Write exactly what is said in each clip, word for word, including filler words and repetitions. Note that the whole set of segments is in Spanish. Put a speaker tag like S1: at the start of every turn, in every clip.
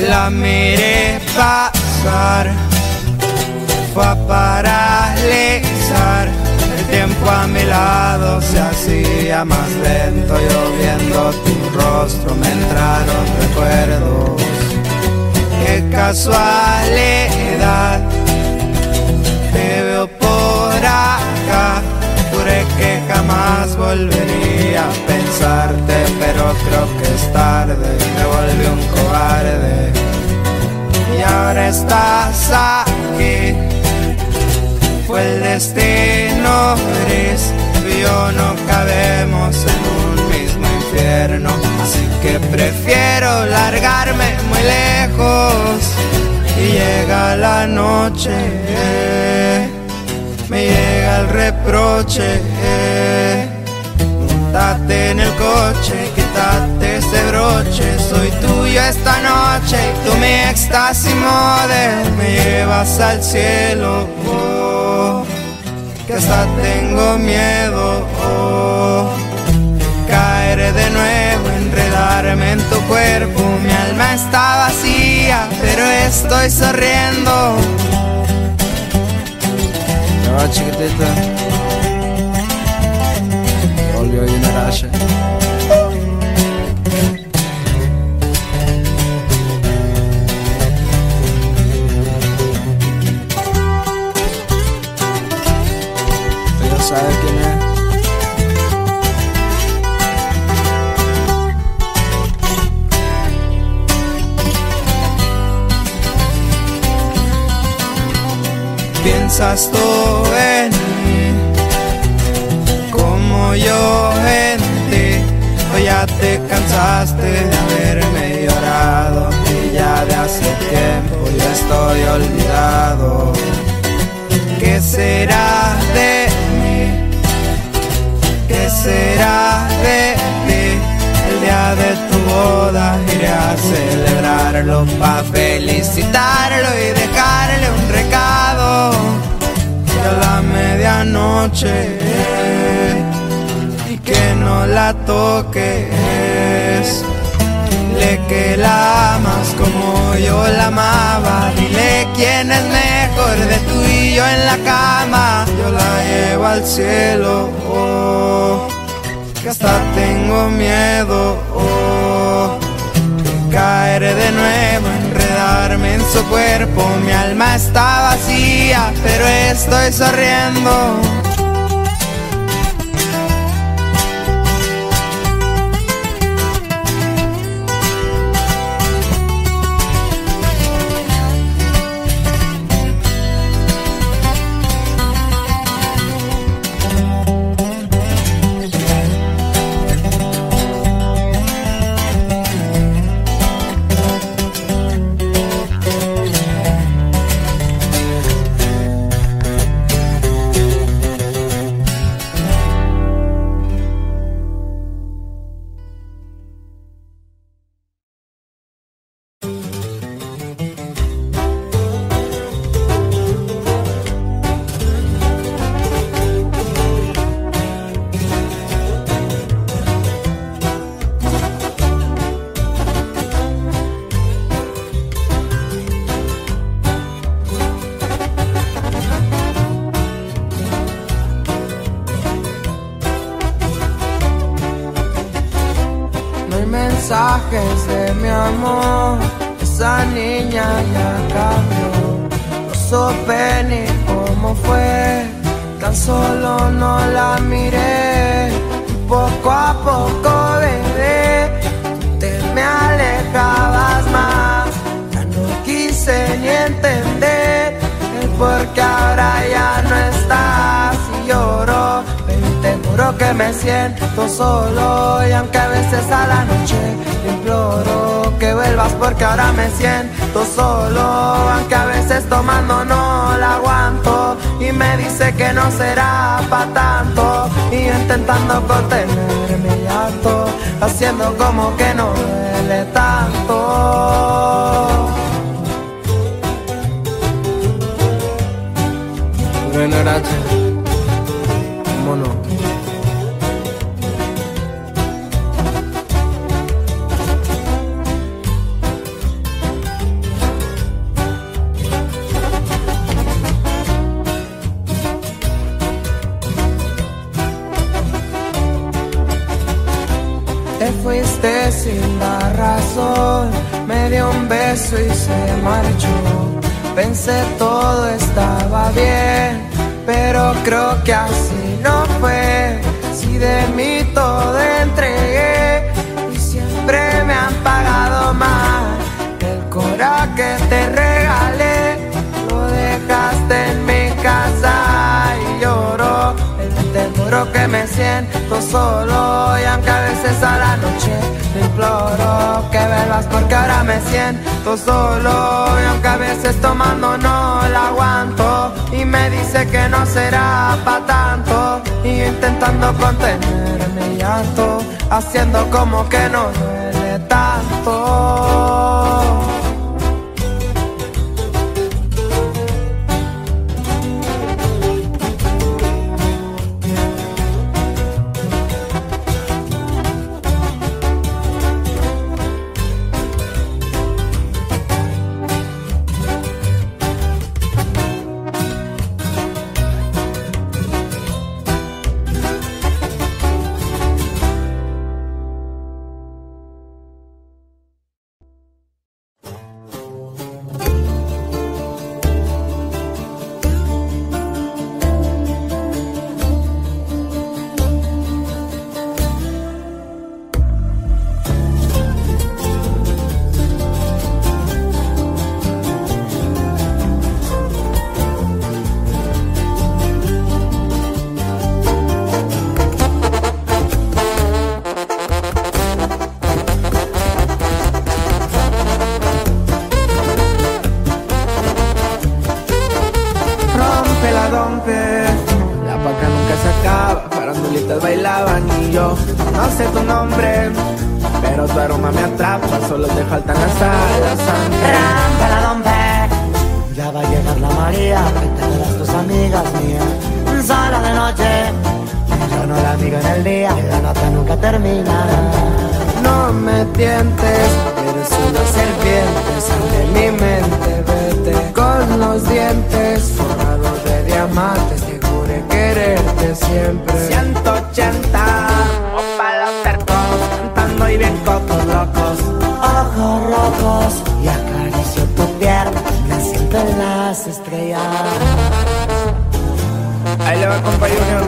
S1: La miré pasar, fue a paralizar. El tiempo a mi lado se hacía más lento. Yo viendo tu rostro me entraron recuerdos. Qué casualidad, te veo por acá. Juré que jamás volvería a pensarte, pero creo que es tarde. Me volví un cobarde y ahora estás aquí. Fue el destino gris, tú y yo no cabemos en un mismo infierno. Así que prefiero largarme muy lejos. Y llega la noche, me llega el reproche. Montate en el coche, quítate ese broche. Soy tuyo esta noche y tú mi éxtasis model. Me llevas al cielo, oh, que hasta tengo miedo, oh, caer de nuevo, enredarme en tu cuerpo. Mi alma está vacía, pero estoy sonriendo.
S2: Ya va, chiquitita, te volvió Generace. ¿Sabes quién es?
S1: Piensas tú en mí como yo en ti. O ya te cansaste de haberme llorado y ya de hace tiempo yo estoy olvidado. ¿Qué será de mí? ¿Qué será de ti? El día de tu boda iré a celebrarlo, pa' felicitarlo y dejarle un recado. Y a la medianoche y que no la toques. Dile que la amas como yo la amaba. Dile quién es mejor de tú y yo en la cama. Yo la llevo al cielo, oh, que hasta tengo miedo, oh, de caer de nuevo, enredarme en su cuerpo. Mi alma está vacía, pero estoy sonriendo.
S3: Mensajes de mi amor, esa niña ya cambió. No supe ni cómo fue, tan solo no la miré. Poco a poco, bebé, te me alejabas más. Ya no quise ni entender el por qué ahora ya no estás. Y lloro, baby, te juro que me siento solo. Y aunque a veces a la noche te imploro que vuelvas porque ahora me siento solo. Aunque a veces tomando no la aguanto y me dice que no será pa' tanto. Y yo intentando contener mi llanto, haciendo como que no duele tanto.
S2: Generace, ¿cómo no?
S3: sol, me dio un beso y se marchó. Pensé todo estaba bien, pero creo que así no fue. Si de mí todo entregué y siempre me han pagado mal. El coraje que te regalé lo dejaste en mi casa y lloro. Te juro que me siento solo y aunque a veces a la noche te imploro que vuelvas porque ahora me siento solo y aunque a veces tomando no la aguanto y me dice que no será pa' tanto y yo intentando contener mi llanto haciendo como que no duele tanto. La paca nunca se acaba, farandulitas bailaban y yo no sé tu nombre, pero tu aroma me atrapa, solo te faltan las alas.
S4: Rampa la dompe, ya va a llegar la María, que te verás tus amigas mías. Sola de noche, yo no la amigo en el día, y la nota nunca terminará.
S3: No me tientes, eres una serpiente, sal de mi mente, vete con los dientes forrados de diamantes, te juré quererte siempre.
S1: ciento ochenta, o pa' los tercos, cantando y bien cocos locos.
S4: Ojos rojos, y acaricio tu pierna, me siento en las estrellas.
S1: Ahí le va el compa Junior,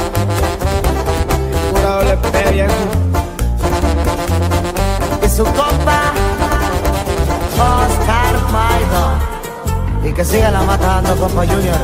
S1: pura doble P viejo.
S4: Su compa Oscar Maido, y que siga la matando, compa Junior.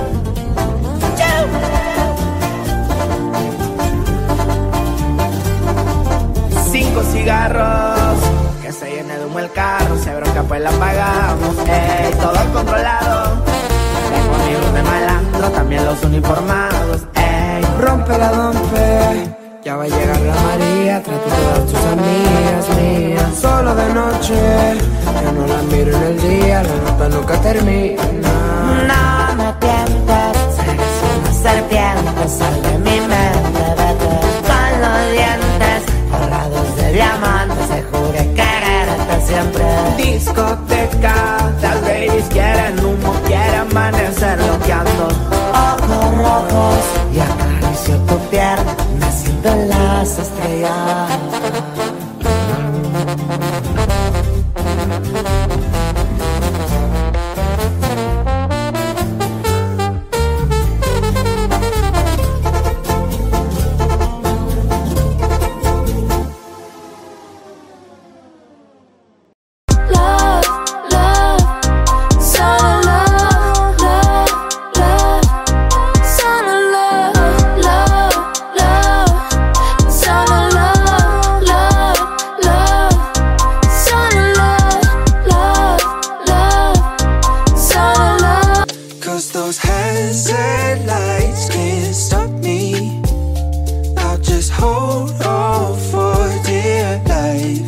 S1: Cinco cigarros, que se llene de humo el carro, si hay bronca pues la pagamos, ey, todo controlado. Tengo amigos de malandro, también los uniformados, ey.
S3: Rompe la dompe, ya va a llegar la María, trae todas tus amigas mías. Solo de noche, yo no la miro en el día, la nota nunca termina.
S4: No me tientes, eres una serpiente, sal de mi mente, vete con los dientes forrados de diamantes, te juré quererte siempre.
S1: Discoteca, las babies quieren humo, quieren amanecer loqueando.
S4: Ojos rojos, y acaricio tu pierna, me siento en las estrellas.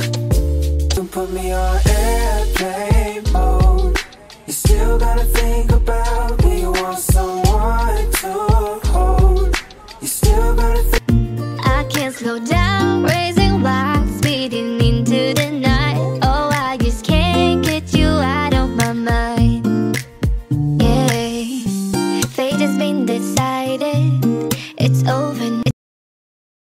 S3: Put me on airplane mode. You still gotta think